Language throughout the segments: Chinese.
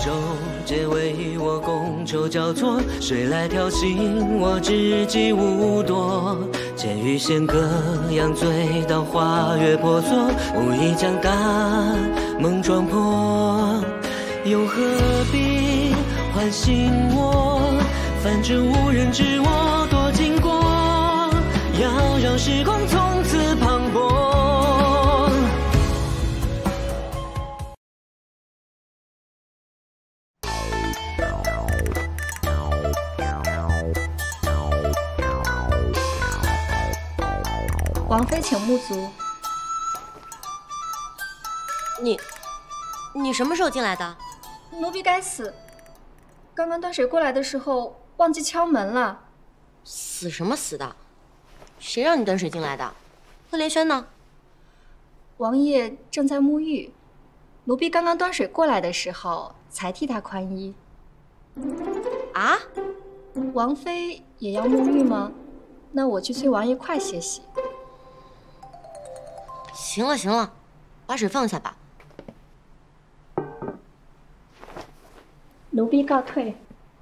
手，皆为我觥筹交错。谁来挑衅我知己无多？剑与弦各样醉到花月婆娑，无意将大梦撞破。又何必唤醒我？反正无人知我多经过，要让时光从此磅礴。 王妃请沐足。 你什么时候进来的？ 奴婢该死，刚刚端水过来的时候忘记敲门了。 死什么死的？谁让你端水进来的？贺连轩呢？ 王爷正在沐浴，奴婢刚刚端水过来的时候才替他宽衣。 啊？ 王妃也要沐浴吗？那我去催王爷快些洗。 行了，把水放下吧。 奴婢告退。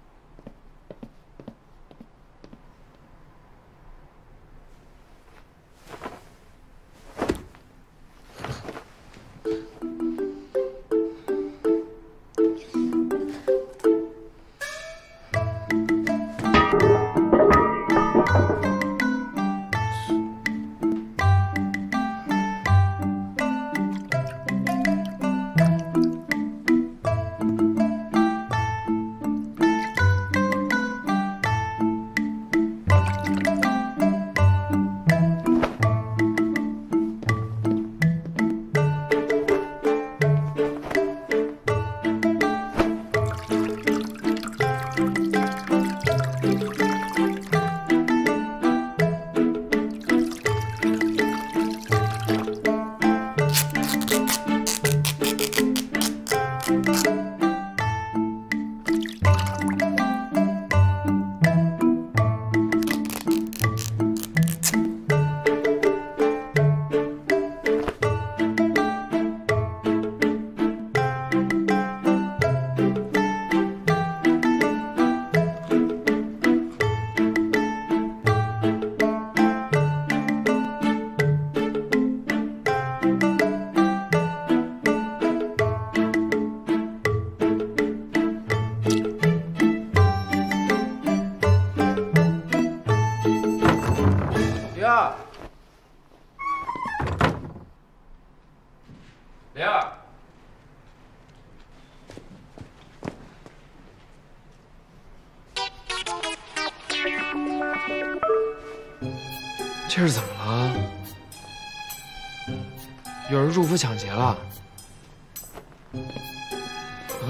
灵儿，这是怎么了？有人入府抢劫了？啊？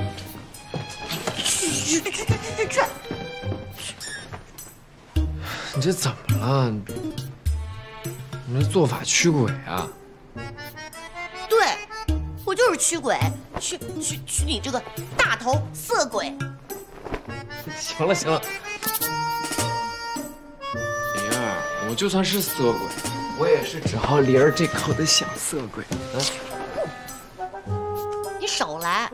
去！ 你这怎么了？你这做法驱鬼啊？ 对，我就是驱鬼，驱你这个大头色鬼！ 行了，灵儿，我就算是色鬼，我也是只好灵儿这口的小色鬼啊！ 你少来！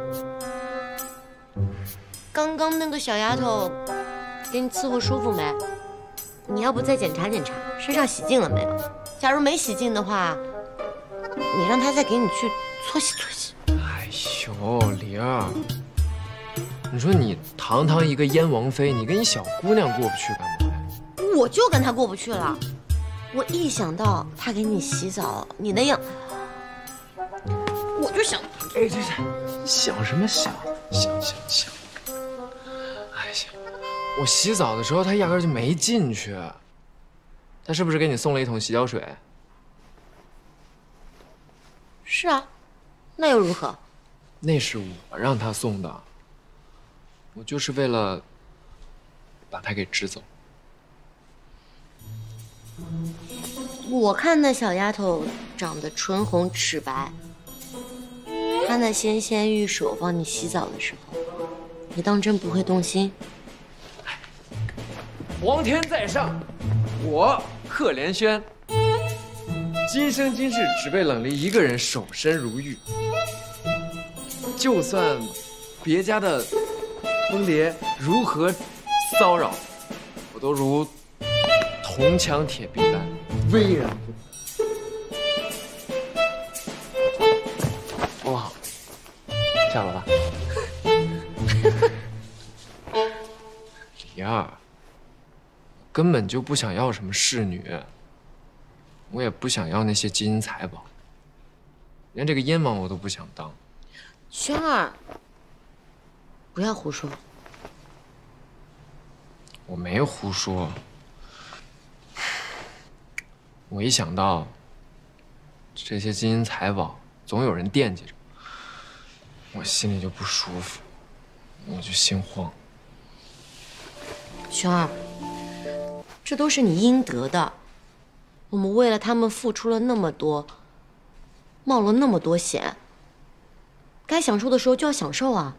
刚刚那个小丫头给你伺候舒服没？你要不再检查检查身上洗净了没有？假如没洗净的话，你让她再给你去搓洗搓洗。 哎呦，灵儿，你说你堂堂一个燕王妃，你跟一小姑娘过不去干嘛呀？ 我就跟她过不去了。我一想到她给你洗澡，你那样，我就想， 哎，这想什么想？想！哎呀，我洗澡的时候她压根就没进去。她是不是给你送了一桶洗脚水？ 是啊，那又如何？ 那是我让她送的，我就是为了把她给支走。 我看那小丫头长得唇红齿白，她那纤纤玉手帮你洗澡的时候，你当真不会动心？ 皇天在上，我贺连轩，今生今世只为冷离一个人守身如玉。就算别家的翁蝶如何骚扰，我都如铜墙铁壁般巍然不动。哇，下了吧？李二，根本就不想要什么侍女，我也不想要那些金银财宝，连这个燕王我都不想当。 轩儿，不要胡说。 我没胡说，我一想到这些金银财宝，总有人惦记着，我心里就不舒服，我就心慌。 轩儿，这都是你应得的。我们为了他们付出了那么多，冒了那么多险，该享受的时候就要享受啊。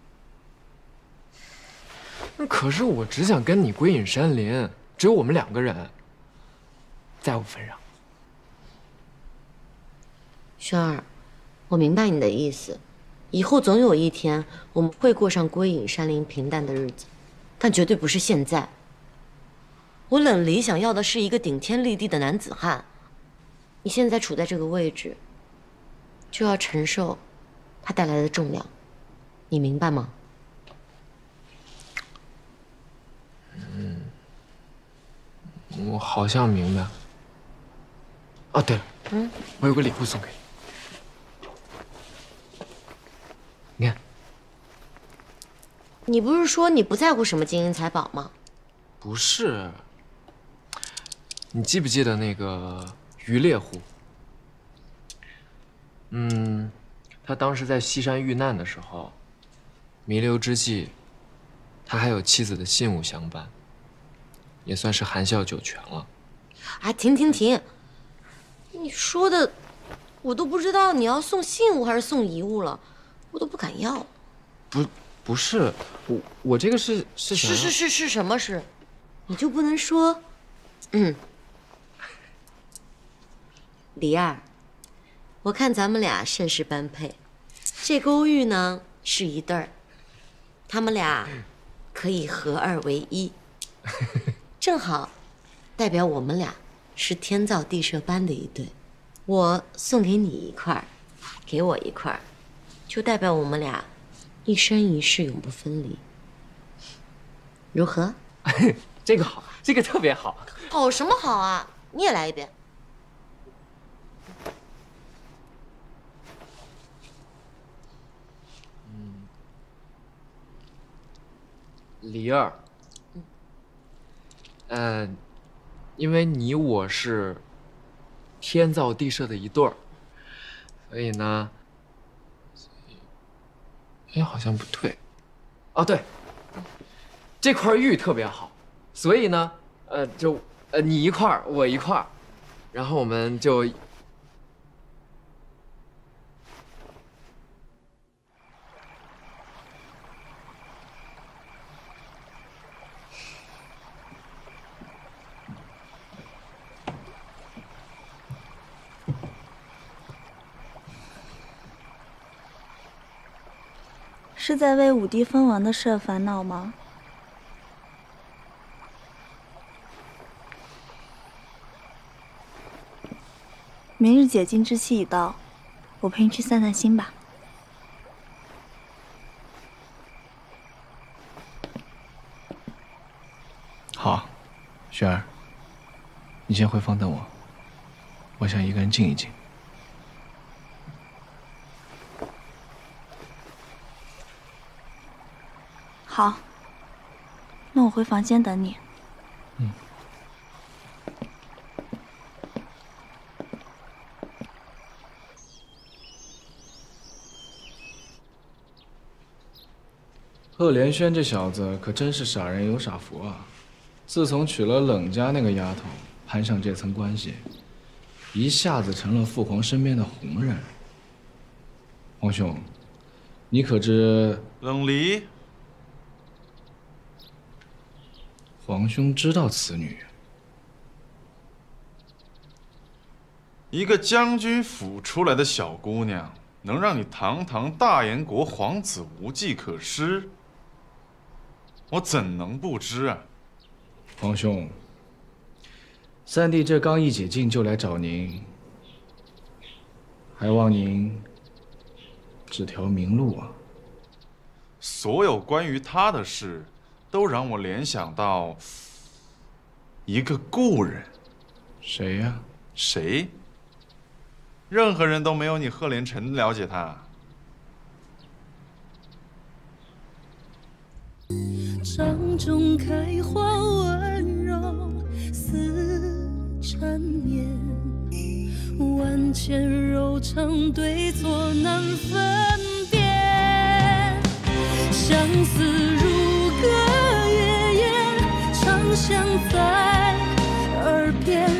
可是我只想跟你归隐山林，只有我们2个人，在我份上。 轩儿，我明白你的意思，以后总有一天我们会过上归隐山林平淡的日子，但绝对不是现在。我冷离想要的是一个顶天立地的男子汉，你现在处在这个位置，就要承受他带来的重量，你明白吗？ 我好像明白。哦，对了，我有个礼物送给你，你看。 你不是说你不在乎什么金银财宝吗？ 不是，你记不记得那个渔猎户？他当时在西山遇难的时候，弥留之际，他还有妻子的信物相伴，也算是含笑九泉了。 啊，停！你说的，我都不知道你要送信物还是送遗物了，我都不敢要。 不是，我这个是想要是什么事？你就不能说，李二，我看咱们俩甚是般配，这勾玉呢是一对儿，他们俩可以合二为一，正好代表我们俩是天造地设般的一对。我送给你一块儿，给我一块儿，就代表我们俩一生一世永不分离，如何？ 这个好，这个特别好。 好什么好啊？你也来一遍。 李二，因为你我是天造地设的一对儿，所以呢，好像不对。哦，对，这块玉特别好，所以呢，你一块儿，我一块儿，然后我们就。 是在为武帝封王的事烦恼吗？明日解禁之期已到，我陪你去散散心吧。 好，雪儿，你先回房等我，我想一个人静一静。 好，那我回房间等你。 贺连轩这小子可真是傻人有傻福啊！自从娶了冷家那个丫头，攀上这层关系，一下子成了父皇身边的红人。皇兄，你可知冷离？ 皇兄知道此女？ 一个将军府出来的小姑娘， 能让你堂堂大燕国皇子无计可施，我怎能不知啊？ 皇兄，三弟这刚一解禁就来找您，还望您指条明路啊。 所有关于他的事，都让我联想到一个故人。 谁呀？ 谁？任何人都没有你赫连城了解他。 掌中开花温柔似缠绵，万千柔肠对错难分辨，相思如歌月夜，长响在耳边。